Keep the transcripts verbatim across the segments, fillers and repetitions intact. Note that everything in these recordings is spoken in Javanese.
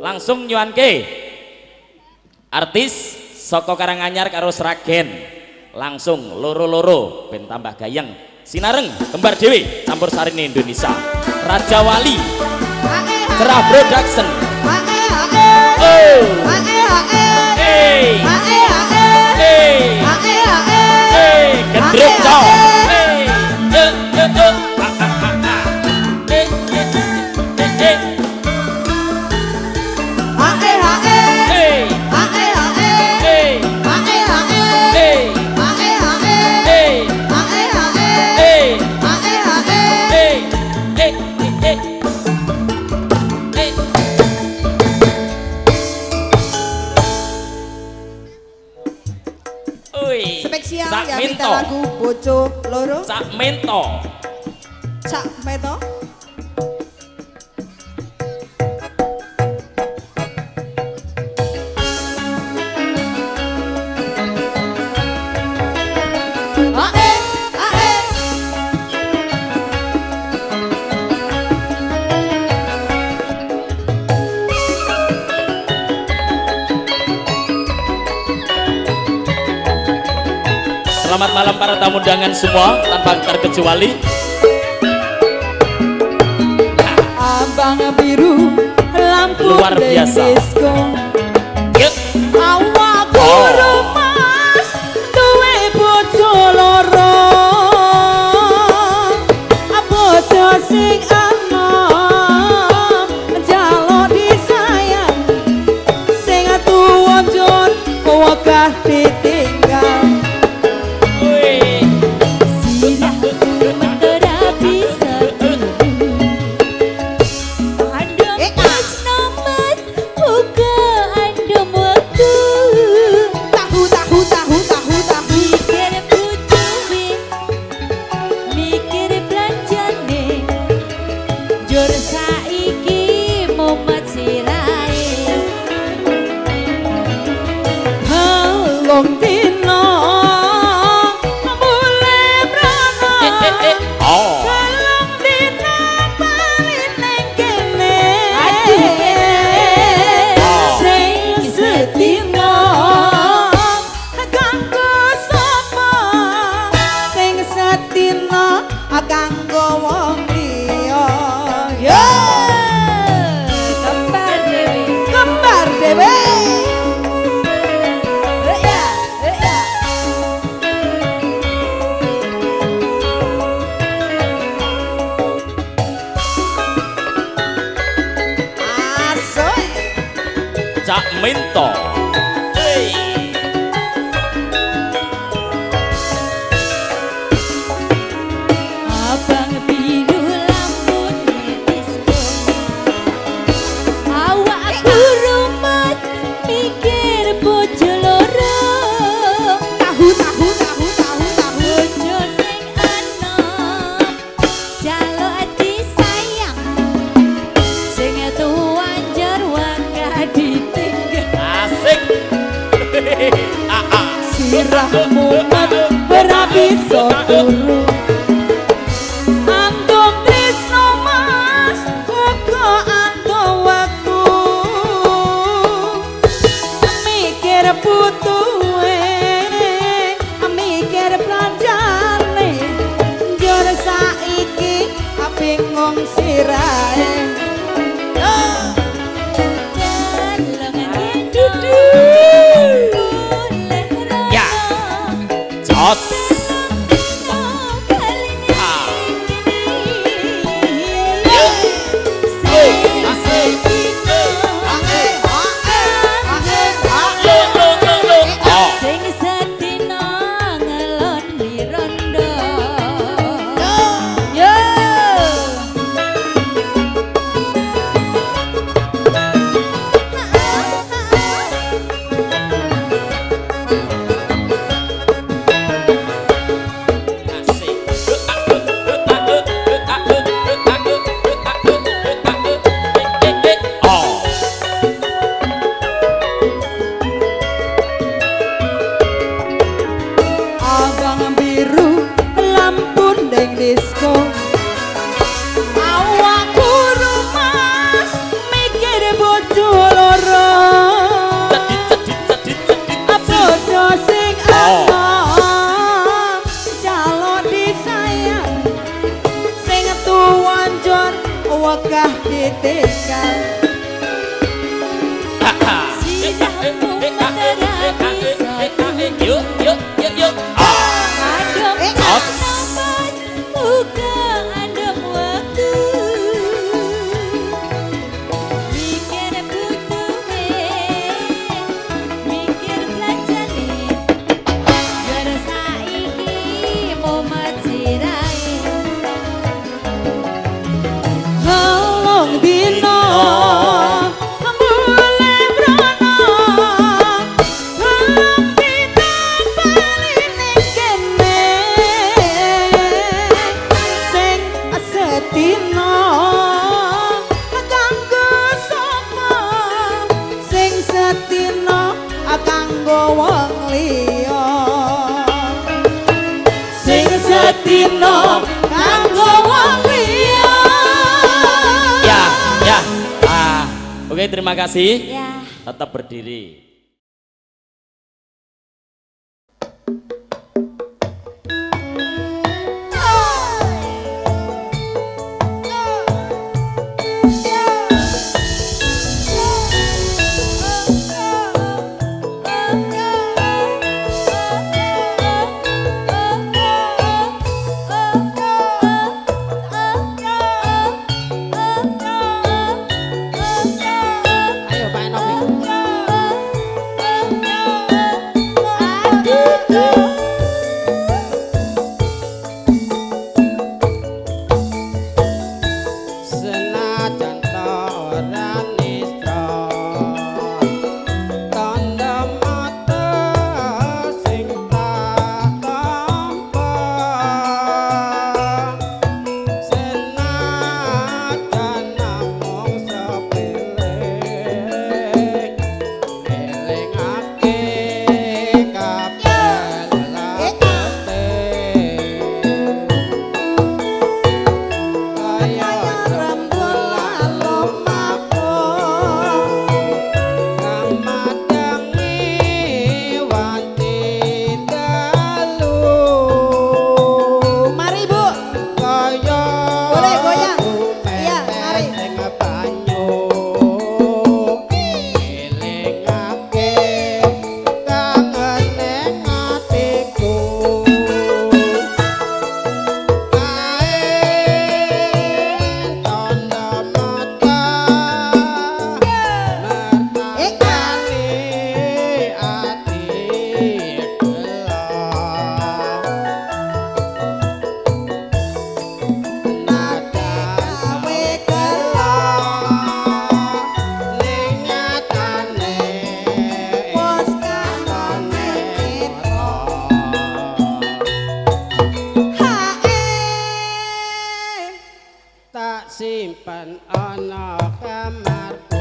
langsung nyuanke artis saka Karanganyar karo Sragen langsung loro-loro ben tambah gayeng sinareng kembar dewi campur sarine Indonesia Raja Wali Cerah Production oh hey hey hey gendruk cok hey eh eh eh Spesial Cak ya minta Minto. lagu Bojo Loro. Cak Mento. Cak Mento. Selamat malam para tamu undangan semua tanpa terkecuali. Abang biru lampu luar biasa. Yuk. Awak Oh. mas duwe bojo loro. Bojo sing anom jaluk disayang. Sing tuwa jon wegah ditinggal. Cak Minto. Hey. Abang biru lampune disco. Awak rumet mikir bojo loro. Tahu tahu tahu tahu tahu. Bojo sing anom jaluk disayang. Sing tuanjar wegah ditinggal. Asik. Ah, ah. Sirahmu berapi turu. Antum tresno mas uga antum waktu. Mikir putuhe, mikir pelancane. Njur saiki bingung sirahe. Ya. Jos. Ah. Yuk. Hey. Asik. Lo, lo, lo, lo. Oh. Sing sedina ngelon di rondo. Yo. wegah ditinggal sidahmu terapi yuk yuk yuk yuk adem tanaman muka adem waktu mikir butuhe mikir belanjane jar saiki momen sirahe Long dino mulai brono Long dino paline kene sing sedina kanggo sapa sing sedina kanggo wong liya sing sedina kanggo wong liya. Oke, terima kasih. Ya. Tetap berdiri. Simpan ana kamarku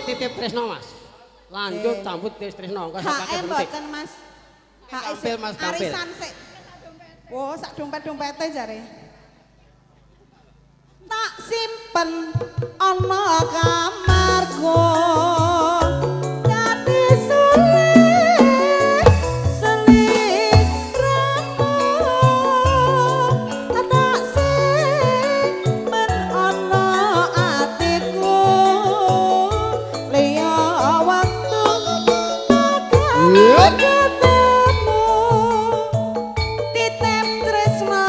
titip Tresno Mas. Lanjut sambut Tresno engko sak Hake mboten Mas. Hake Kampil, Mas, kampil. arisan sik. Wo sak dompet-dompete jare. Tak simpen ana kamarku. Dadi sulit seliramu. Tak simpen ana atiku. Liya waktu Yep. ketemu. Titip tresna.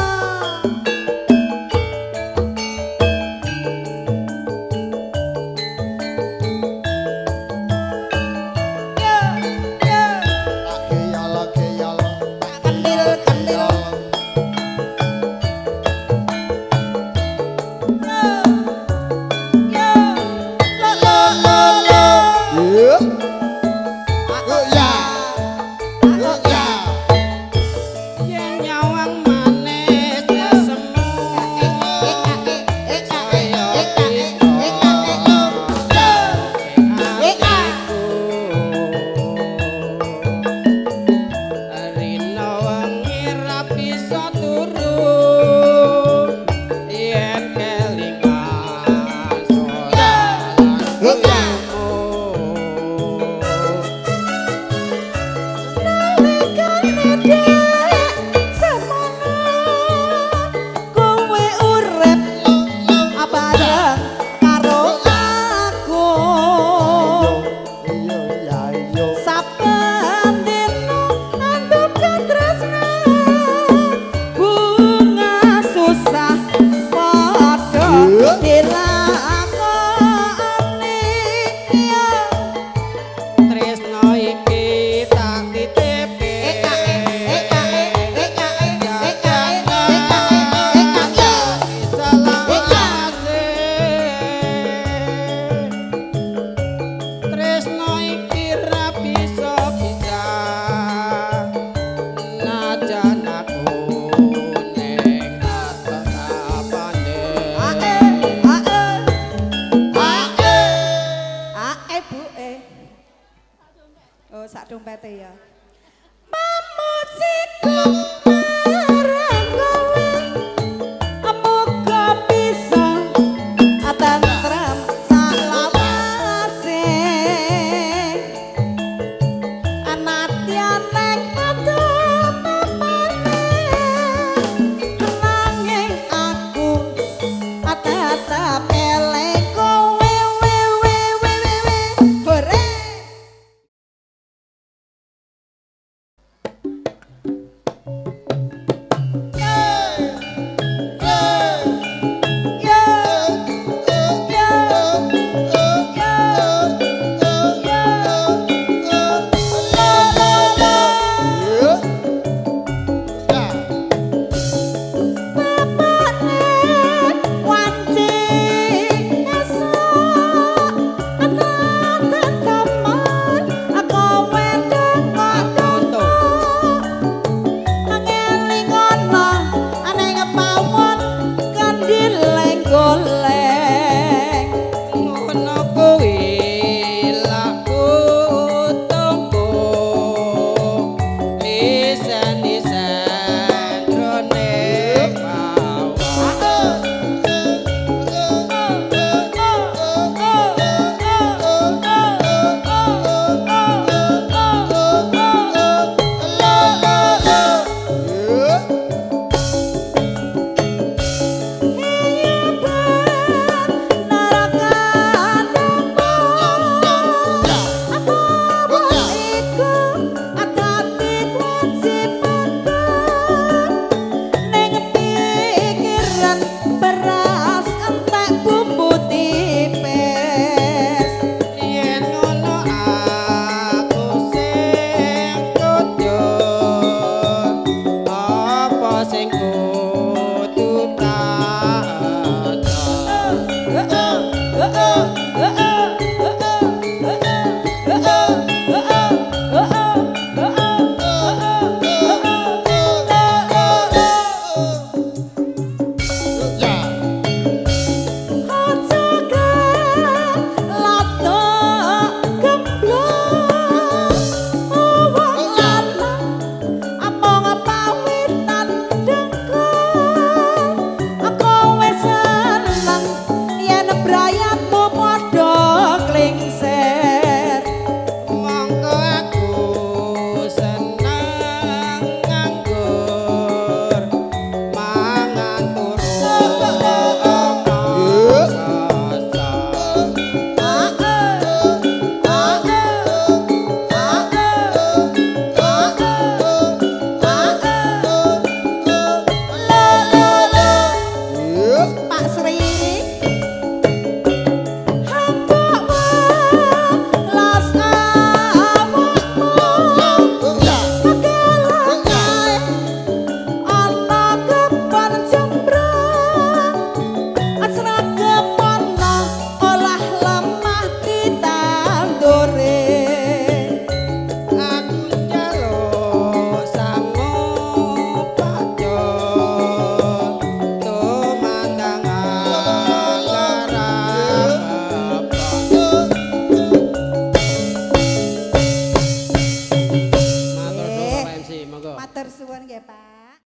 monggo. Matur suwun nggih, Pak.